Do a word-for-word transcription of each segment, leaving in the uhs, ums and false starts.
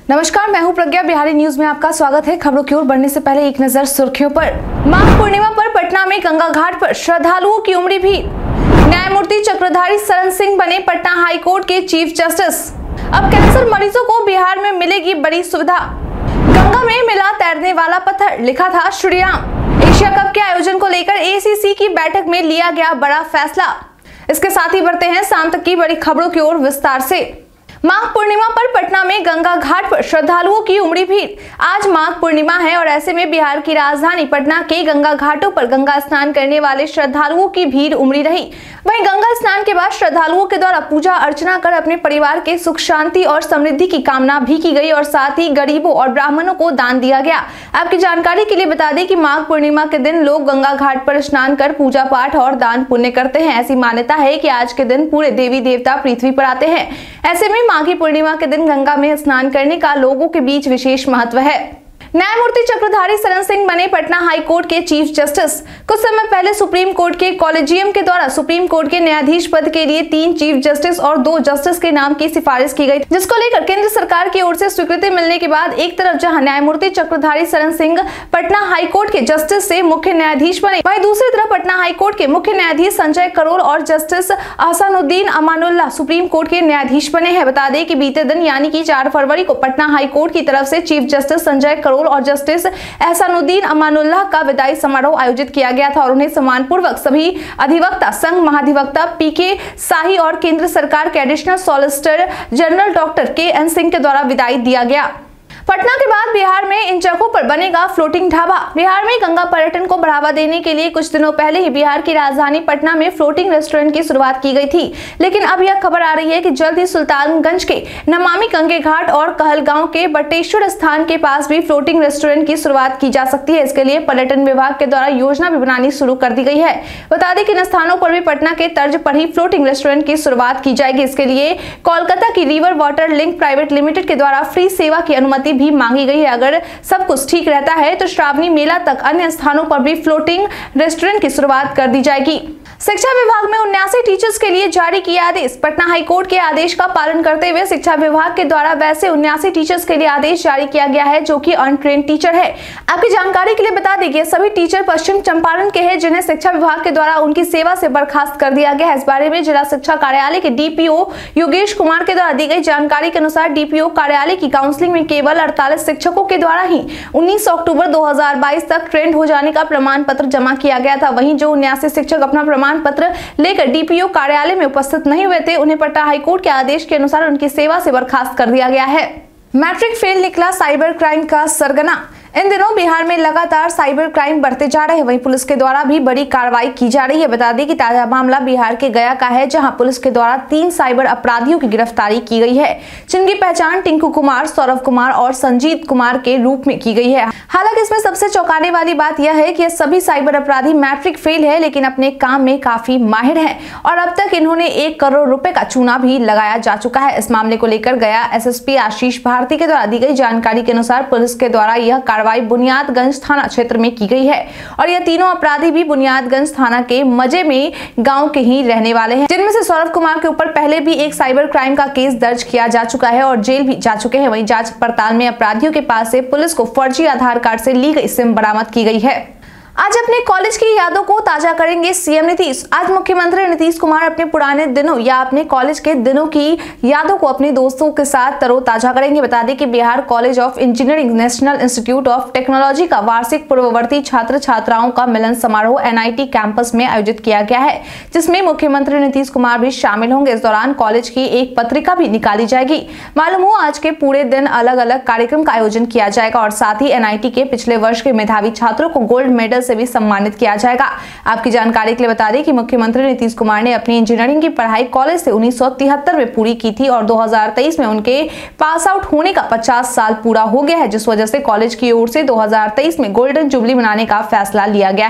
नमस्कार, मैं हूं प्रज्ञा। बिहारी न्यूज में आपका स्वागत है। खबरों की ओर बढ़ने से पहले एक नजर सुर्खियों पर। माघ पूर्णिमा पर पटना में गंगा घाट पर श्रद्धालुओं की उमड़ी भीड़। न्यायमूर्ति चक्रधारी शरण सिंह बने पटना हाई कोर्ट के चीफ जस्टिस। अब कैंसर मरीजों को बिहार में मिलेगी बड़ी सुविधा। गंगा में मिला तैरने वाला पत्थर, लिखा था श्रीराम। एशिया कप के आयोजन को लेकर ए सी सी की बैठक में लिया गया बड़ा फैसला। इसके साथ ही बढ़ते हैं शाम तक की बड़ी खबरों की ओर विस्तार से। माघ पूर्णिमा पर पटना में गंगा घाट पर श्रद्धालुओं की उमड़ी भीड़। आज माघ पूर्णिमा है और ऐसे में बिहार की राजधानी पटना के गंगा घाटों पर गंगा स्नान करने वाले श्रद्धालुओं की भीड़ उमड़ी रही। वहीं गंगा स्नान के बाद श्रद्धालुओं के द्वारा पूजा अर्चना कर अपने परिवार के सुख शांति और समृद्धि की कामना भी की गई और साथ ही गरीबों और ब्राह्मणों को दान दिया गया। आपकी जानकारी के लिए बता दें कि माघ पूर्णिमा के दिन लोग गंगा घाट पर स्नान कर पूजा पाठ और दान पुण्य करते हैं। ऐसी मान्यता है कि आज के दिन पूरे देवी देवता पृथ्वी पर आते हैं। ऐसे में माघी पूर्णिमा के दिन गंगा में स्नान करने का लोगों के बीच विशेष महत्व है। न्यायमूर्ति चक्रधारी शरण सिंह बने पटना हाई कोर्ट के चीफ जस्टिस। कुछ समय पहले सुप्रीम कोर्ट के कॉलेजियम के द्वारा सुप्रीम कोर्ट के न्यायाधीश पद के लिए तीन चीफ जस्टिस और दो जस्टिस के नाम की सिफारिश की गई, जिसको लेकर केंद्र सरकार की ओर से स्वीकृति मिलने के बाद एक तरफ जहां न्यायमूर्ति चक्रधारी शरण सिंह पटना हाई कोर्ट के जस्टिस से मुख्य न्यायाधीश बने, वहीं दूसरी तरफ पटना हाई कोर्ट के मुख्य न्यायाधीश संजय करोल और justice Ahsanuddin Amanullah supreme court के न्यायाधीश बने हैं। बता दें कि बीते दिन यानी कि चार फरवरी को पटना हाई कोर्ट की तरफ से चीफ जस्टिस संजय करोल और जस्टिस एहसानुद्दीन अमानुल्लाह का विदाई समारोह आयोजित किया गया था और उन्हें सम्मानपूर्वक सभी अधिवक्ता संघ महाधिवक्ता पी के शाही और केंद्र सरकार के additional solicitor general doctor K N Singh के द्वारा विदाई दिया गया। पटना के बाद बिहार में इन जगहों पर बनेगा फ्लोटिंग ढाबा। बिहार में गंगा पर्यटन को बढ़ावा देने के लिए कुछ दिनों पहले ही बिहार की राजधानी पटना में फ्लोटिंग रेस्टोरेंट की शुरुआत की गई थी, लेकिन अब यह खबर आ रही है कि जल्द ही सुल्तानगंज के नमामि गंगे घाट और कहलगांव के बटेश्वर स्थान के पास भी फ्लोटिंग रेस्टोरेंट की शुरुआत की जा सकती है। इसके लिए पर्यटन विभाग के द्वारा योजना भी बनानी शुरू कर दी गई है। बता दें कि इन स्थानों पर भी पटना के तर्ज पर ही फ्लोटिंग रेस्टोरेंट की शुरुआत की जाएगी। इसके लिए कोलकाता की river water link private limited के द्वारा फ्री सेवा की अनुमति भी मांगी गई है। अगर सब कुछ ठीक रहता है तो श्रावणी मेला तक अन्य स्थानों पर भी फ्लोटिंग रेस्टोरेंट की शुरुआत कर दी जाएगी। शिक्षा विभाग में उन्यासी टीचर्स के लिए जारी किया आदेश। पटना हाईकोर्ट के आदेश का पालन करते हुए शिक्षा विभाग के द्वारा वैसे उन्यासी टीचर्स के लिए आदेश जारी किया गया है जो कि अनट्रेन्ड टीचर है। आपकी जानकारी के लिए बता दें कि सभी टीचर पश्चिम चंपारण के हैं जिन्हें शिक्षा विभाग के द्वारा उनकी सेवा से बर्खास्त कर दिया गया है। इस बारे में जिला शिक्षा कार्यालय के D P O Yogesh Kumar के द्वारा दी गई जानकारी के अनुसार डी पी ओ कार्यालय की काउंसलिंग में केवल अड़तालीस शिक्षकों के द्वारा ही उन्नीस अक्टूबर दो हजार बाईस तक ट्रेंड हो जाने का प्रमाण पत्र जमा किया गया था। वहीं जो उन्यासी शिक्षक अपना प्रमाण पत्र लेकर डी पी ओ कार्यालय में उपस्थित नहीं हुए थे, उन्हें पटना हाईकोर्ट के आदेश के अनुसार उनकी सेवा से बर्खास्त कर दिया गया है। मैट्रिक फेल निकला साइबर क्राइम का सरगना। इन दिनों बिहार में लगातार साइबर क्राइम बढ़ते जा रहे हैं, वहीं पुलिस के द्वारा भी बड़ी कार्रवाई की जा रही है। बता दें कि ताजा मामला बिहार के गया का है, जहां पुलिस के द्वारा तीन साइबर अपराधियों की गिरफ्तारी की गई है, जिनकी पहचान टिंकू कुमार, सौरभ कुमार और संजीत कुमार के रूप में की गई है। हालांकि इसमें सबसे चौंकाने वाली बात यह है कि ये सभी साइबर अपराधी मैट्रिक फेल है, लेकिन अपने काम में काफी माहिर है और अब तक इन्होंने एक करोड़ रुपए का चूना भी लगाया जा चुका है। इस मामले को लेकर Gaya S S P Ashish Bharti के द्वारा दी गई जानकारी के अनुसार पुलिस के द्वारा यह कार्रवाई बुनियादगंज थाना क्षेत्र में की गई है और ये तीनों अपराधी भी बुनियादगंज थाना के मजे में गांव के ही रहने वाले हैं, जिनमें से सौरभ कुमार के ऊपर पहले भी एक साइबर क्राइम का केस दर्ज किया जा चुका है और जेल भी जा चुके हैं। वहीं जांच पड़ताल में अपराधियों के पास से पुलिस को फर्जी आधार कार्ड से ली गई सिम बरामद की गई है। आज अपने कॉलेज की यादों को ताजा करेंगे सीएम नीतीश। आज मुख्यमंत्री नीतीश कुमार अपने पुराने दिनों या अपने कॉलेज के दिनों की यादों को अपने दोस्तों के साथ तरोताजा करेंगे। बता दें कि Bihar college of engineering national institute of technology का वार्षिक पूर्ववर्ती छात्र छात्राओं का मिलन समारोह एन आई टी कैंपस में आयोजित किया गया है, जिसमें मुख्यमंत्री नीतीश कुमार भी शामिल होंगे। इस दौरान कॉलेज की एक पत्रिका भी निकाली जाएगी। मालूम हो आज के पूरे दिन अलग अलग कार्यक्रम का आयोजन किया जाएगा और साथ ही एन आई टी के पिछले वर्ष के मेधावी छात्रों को गोल्ड मेडल से भी सम्मानित किया जाएगा। आपकी जानकारी के लिए बता दें कि मुख्यमंत्री नीतीश कुमार ने अपनी इंजीनियरिंग की पढ़ाई कॉलेज से उन्नीस सौ तिहत्तर में पूरी की थी और दो हजार तेईस में उनके पास आउट होने का पचास साल पूरा हो गया है, जिस वजह से कॉलेज की ओर से दो हजार तेईस में गोल्डन जुबली मनाने का फैसला लिया गया है।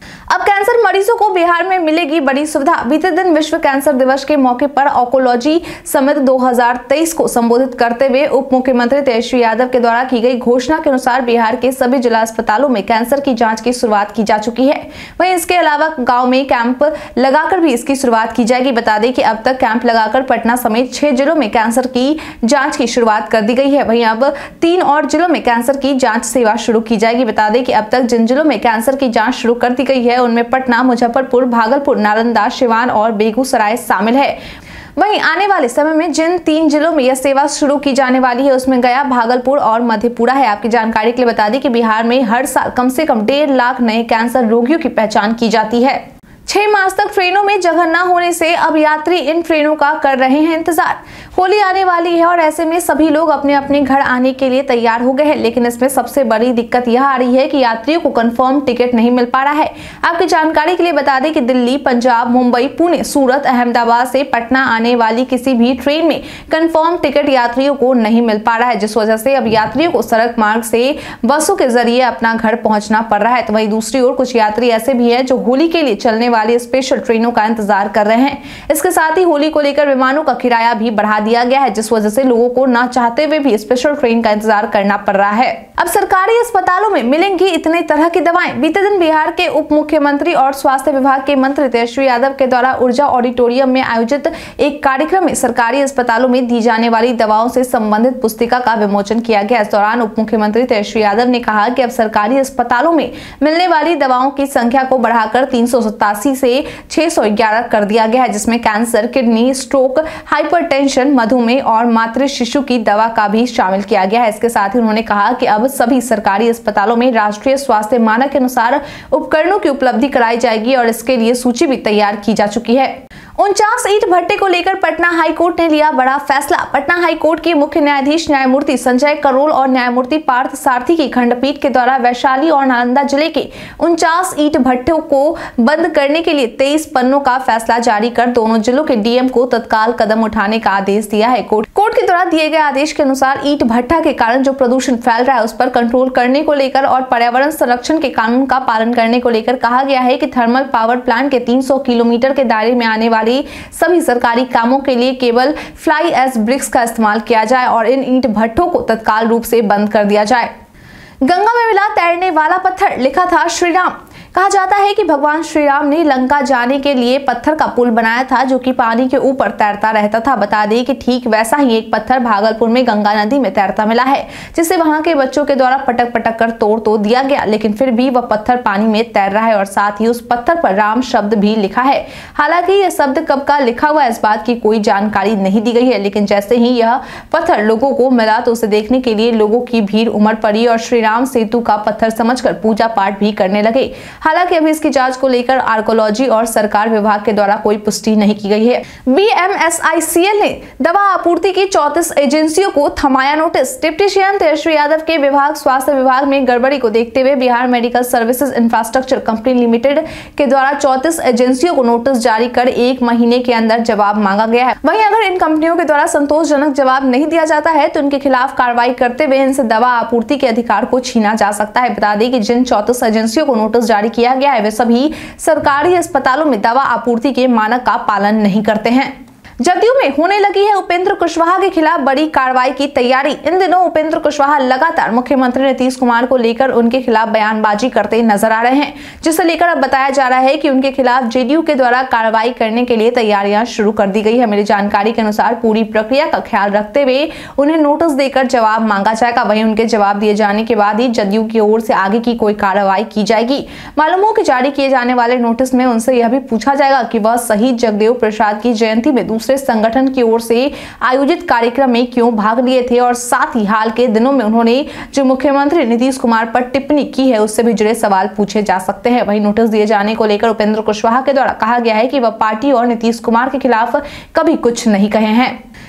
अब कैंसर मरीजों को बिहार में मिलेगी बड़ी सुविधा। बीते दिन विश्व कैंसर दिवस के मौके पर ऑन्कोलॉजी समिट दो हज़ार तेईस को संबोधित करते हुए उप मुख्यमंत्री तेजस्वी यादव के द्वारा की गई घोषणा के अनुसार बिहार के सभी जिला अस्पतालों में कैंसर की जांच की शुरुआत की जा चुकी है। वहीं इसके अलावा गाँव में कैंप लगाकर भी इसकी शुरुआत की जाएगी। बता दें कि अब तक कैंप लगाकर पटना समेत छह जिलों में कैंसर की जाँच की शुरुआत कर दी गई है। वहीं अब तीन और जिलों में कैंसर की जाँच सेवा शुरू की जाएगी। बता दें कि अब तक जिन जिलों में कैंसर की जाँच शुरू कर दी गई है उनमें पटना, मुजफ्फरपुर, भागलपुर, नालंदा, सिवान और बेगूसराय शामिल है। वहीं आने वाले समय में जिन तीन जिलों में यह सेवा शुरू की जाने वाली है उसमें गया, भागलपुर और मधेपुरा है। आपकी जानकारी के लिए बता दें कि बिहार में हर साल कम से कम डेढ़ लाख नए कैंसर रोगियों की पहचान की जाती है। छह मार्च तक ट्रेनों में जगह न होने से अब यात्री इन ट्रेनों का कर रहे हैं इंतजार। होली आने वाली है और ऐसे में सभी लोग अपने अपने घर आने के लिए तैयार हो गए हैं, लेकिन इसमें सबसे बड़ी दिक्कत यह आ रही है कि यात्रियों को कंफर्म टिकट नहीं मिल पा रहा है। आपकी जानकारी के लिए बता दें कि दिल्ली, पंजाब, मुंबई, पुणे, सूरत, अहमदाबाद से पटना आने वाली किसी भी ट्रेन में कंफर्म टिकट यात्रियों को नहीं मिल पा रहा है, जिस वजह से अब यात्रियों को सड़क मार्ग से बसों के जरिए अपना घर पहुंचना पड़ रहा है। तो वहीं दूसरी ओर कुछ यात्री ऐसे भी है जो होली के लिए चलने वाली स्पेशल ट्रेनों का इंतजार कर रहे हैं। इसके साथ ही होली को लेकर विमानों का किराया भी बढ़ा दिया गया है, जिस वजह से लोगों को ना चाहते हुए भी स्पेशल ट्रेन का इंतजार करना पड़ रहा है। अब सरकारी अस्पतालों में मिलेंगी इतने तरह की दवाएं। बीते दिन बिहार के उप मुख्यमंत्री और स्वास्थ्य विभाग के मंत्री तेजस्वी यादव के द्वारा ऊर्जा ऑडिटोरियम में आयोजित एक कार्यक्रम में सरकारी अस्पतालों में दी जाने वाली दवाओं से संबंधित पुस्तिका का विमोचन किया गया। इस दौरान उप मुख्यमंत्री तेजस्वी यादव ने कहा कि अब सरकारी अस्पतालों में मिलने वाली दवाओं की संख्या को बढ़ाकर तीन सौ सतासी से छह सौ ग्यारह कर दिया गया है, जिसमें कैंसर, किडनी, स्ट्रोक, हाइपरटेंशन, मधुमेह और मातृ शिशु की दवा का भी शामिल किया गया है। इसके साथ ही उन्होंने कहा कि अब सभी सरकारी अस्पतालों में राष्ट्रीय स्वास्थ्य मानक के अनुसार उपकरणों की उपलब्धि कराई जाएगी और इसके लिए सूची भी तैयार की जा चुकी है। उनचास ईंट भट्टे को लेकर पटना हाईकोर्ट ने लिया बड़ा फैसला। पटना हाईकोर्ट के मुख्य न्यायाधीश न्यायमूर्ति संजय करोल और न्यायमूर्ति पार्थ सारथी की खंडपीठ के द्वारा वैशाली और नालंदा जिले के उनचास ईंट भट्टों को बंद करने के लिए तेईस पन्नों का फैसला जारी कर दोनों जिलों के डीएम को तत्काल कदम उठाने का आदेश दिया है। कोर्ट कोर्ट के द्वारा दिए गए आदेश के अनुसार ईंट भट्टा के कारण जो प्रदूषण फैल रहा है उस पर कंट्रोल करने को लेकर और पर्यावरण संरक्षण के कानून का पालन करने को लेकर कहा गया है कि थर्मल पावर प्लांट के तीन सौ किलोमीटर के दायरे में आने वाली सभी सरकारी कामों के लिए केवल फ्लाई एश ब्रिक्स का इस्तेमाल किया जाए और इन ईंट भट्टों को तत्काल रूप से बंद कर दिया जाए। गंगा में मिला तैरने वाला पत्थर, लिखा था श्री राम। कहा जाता है कि भगवान श्री राम ने लंका जाने के लिए पत्थर का पुल बनाया था जो कि पानी के ऊपर तैरता रहता था। बता दें कि ठीक वैसा ही एक पत्थर भागलपुर में गंगा नदी में तैरता मिला है, जिसे वहां के बच्चों के द्वारा पटक पटक कर तोड़ तो दिया गया, लेकिन फिर भी वह पत्थर पानी में तैर रहा है और साथ ही उस पत्थर पर राम शब्द भी लिखा है। हालांकि यह शब्द कब का लिखा हुआ इस बात की कोई जानकारी नहीं दी गई है, लेकिन जैसे ही यह पत्थर लोगों को मिला तो उसे देखने के लिए लोगों की भीड़ उमड़ पड़ी और श्री राम सेतु का पत्थर समझकर पूजा पाठ भी करने लगे। हालांकि अभी इसकी जांच को लेकर आर्कोलॉजी और सरकार विभाग के द्वारा कोई पुष्टि नहीं की गई है। बीएमएसआईसीएल ने दवा आपूर्ति की चौंतीस एजेंसियों को थमाया notice. Deputy CM Tejashwi Yadav के विभाग स्वास्थ्य विभाग में गड़बड़ी को देखते हुए Bihar medical services infrastructure company limited के द्वारा चौंतीस एजेंसियों को नोटिस जारी कर एक महीने के अंदर जवाब मांगा गया है। वहीं अगर इन कंपनियों के द्वारा संतोषजनक जवाब नहीं दिया जाता है तो उनके खिलाफ कार्रवाई करते हुए इनसे दवा आपूर्ति के अधिकार को छीना जा सकता है। बता दें कि जिन चौंतीस एजेंसियों को नोटिस जारी किया गया है वे सभी सरकारी अस्पतालों में दवा आपूर्ति के मानक का पालन नहीं करते हैं। जदयू में होने लगी है उपेंद्र कुशवाहा के खिलाफ बड़ी कार्रवाई की तैयारी। इन दिनों उपेंद्र कुशवाहा लगातार मुख्यमंत्री नीतीश कुमार को लेकर उनके खिलाफ बयानबाजी करते नजर आ रहे हैं, जिसे लेकर अब बताया जा रहा है कि उनके खिलाफ जेडीयू के द्वारा कार्रवाई करने के लिए तैयारियां शुरू कर दी गई है। मेरी जानकारी के अनुसार पूरी प्रक्रिया का ख्याल रखते हुए उन्हें नोटिस देकर जवाब मांगा जाएगा। वहीं उनके जवाब दिए जाने के बाद ही जदयू की ओर से आगे की कोई कार्रवाई की जाएगी। मालूम हो कि जारी किए जाने वाले नोटिस में उनसे यह भी पूछा जाएगा कि वह शहीद जगदेव प्रसाद की जयंती में दूसरे संगठन की ओर से आयोजित कार्यक्रम में क्यों भाग लिए थे और साथ ही हाल के दिनों में उन्होंने जो मुख्यमंत्री नीतीश कुमार पर टिप्पणी की है उससे भी जुड़े सवाल पूछे जा सकते हैं। वहीं नोटिस दिए जाने को लेकर उपेंद्र कुशवाहा के द्वारा कहा गया है कि वह पार्टी और नीतीश कुमार के खिलाफ कभी कुछ नहीं कहे हैं।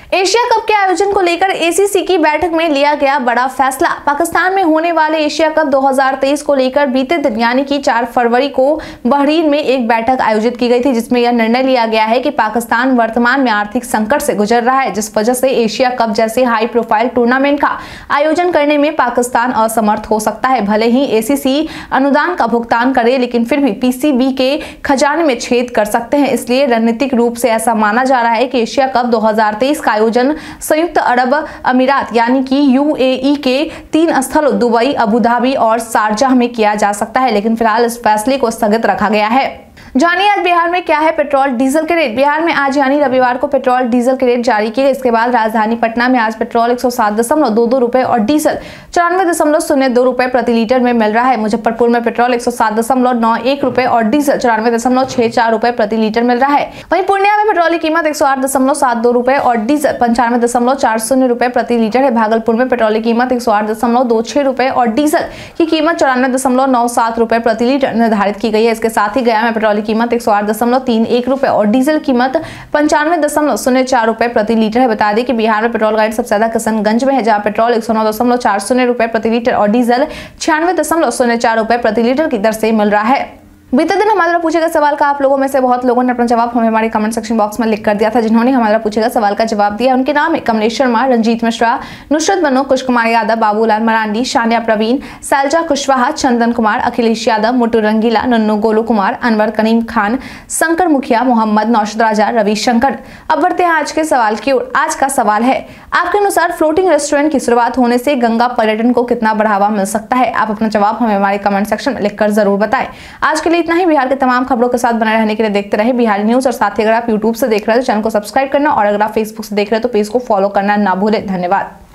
एशिया कप के आयोजन को लेकर ए सी सी की बैठक में लिया गया बड़ा फैसला। पाकिस्तान में होने वाले एशिया कप दो हज़ार तेईस को लेकर बीते दिन यानी कि चार फरवरी को बहरीन में एक बैठक आयोजित की गई थी, जिसमें यह निर्णय लिया गया है कि पाकिस्तान वर्तमान में आर्थिक संकट से गुजर रहा है, जिस वजह से एशिया कप जैसे हाई प्रोफाइल टूर्नामेंट का आयोजन करने में पाकिस्तान असमर्थ हो सकता है। भले ही ए सी सी अनुदान का भुगतान करे, लेकिन फिर भी पी सी बी के खजाने में छेद कर सकते हैं। इसलिए रणनीतिक रूप से ऐसा माना जा रहा है कि एशिया कप दो हज़ार तेईस का आयोजन संयुक्त अरब अमीरात यानी कि यू ए ई के तीन स्थलों दुबई, अबू धाबी और शारजाह में किया जा सकता है, लेकिन फिलहाल इस फैसले को स्थगित रखा गया है। जानिए आज बिहार में क्या है पेट्रोल डीजल के रेट। बिहार में आज यानी रविवार को पेट्रोल डीजल के रेट जारी किए गए। इसके बाद राजधानी पटना में आज पेट्रोल एक सौ सात दशमलव दो दो रुपए और डीजल चौरानवे दशमलव शून्य दो रुपए प्रति लीटर में मिल रहा है। मुजफ्फरपुर में पेट्रोल एक सौ सात दशमलव नौ एक रुपए और डीजल चौरानवे दशमलव छह चार रुपए प्रति लीटर मिल रहा है। वहीं पूर्णिया में पेट्रोल की कीमत एक सौ आठ दशमलव सात दो रुपए और डीजल पंचानवे दशमलव चार शून्य रुपए प्रति लीटर है। भागलपुर में पेट्रोल की कीमत एक सौ आठ दशमलव दो छह रुपए और डीजल की कीमत चौरानवे दशमलव नौ सात रुपए प्रति लीटर निर्धारित की गई है। इसके साथ ही गया में पेट्रोल की कीमत एक सौ आठ दशमलव तीन एक रुपए और डीजल कीमत पंचानवे दशमलव शून्य चार रुपए प्रति लीटर है। बता दें कि बिहार में पेट्रोल का रेट सबसे ज्यादा किशनगंज में है, जहां पेट्रोल एक सौ नौ दशमलव चार शून्य रुपए प्रति लीटर और डीजल छियानवे दशमलव शून्य चार रुपए प्रति लीटर की दर से मिल रहा है। बीते दिन हमारे द्वारा पूछे गए सवाल का आप लोगों में से बहुत लोगों ने अपना जवाब हमें हमारे कमेंट सेक्शन बॉक्स में लिख कर दिया था। जिन्होंने हमारे द्वारा पूछे गए सवाल का जवाब दिया उनके नाम है कमलेश शर्मा, रंजीत मिश्रा, नुसरत बनो, कुश कुमार यादव, बाबूलाल मरांडी, शानिया प्रवीण, सैलजा कुशवाहा, चंदन कुमार, अखिलेश यादव, मुट्टू रंगीला, नन्नू गोलू कुमार, अनवर करीम खान, शंकर मुखिया, मोहम्मद नौशद राजा, रविशंकर। अब बढ़ते हैं आज के सवाल की ओर। आज का सवाल है, आपके अनुसार फ्लोटिंग रेस्टोरेंट की शुरुआत होने से गंगा पर्यटन को कितना बढ़ावा मिल सकता है? आप अपना जवाब हमें हमारे कमेंट सेक्शन में लिखकर जरूर बताएं। आज के लिए इतना ही। बिहार के तमाम खबरों के साथ बने रहने के लिए देखते रहे बिहारी न्यूज और साथ ही अगर आप यूट्यूब से देख रहे हैं तो चैनल को सब्सक्राइब करना और अगर आप फेसबुक से देख रहे हैं तो पेज को फॉलो करना ना भूलें। धन्यवाद।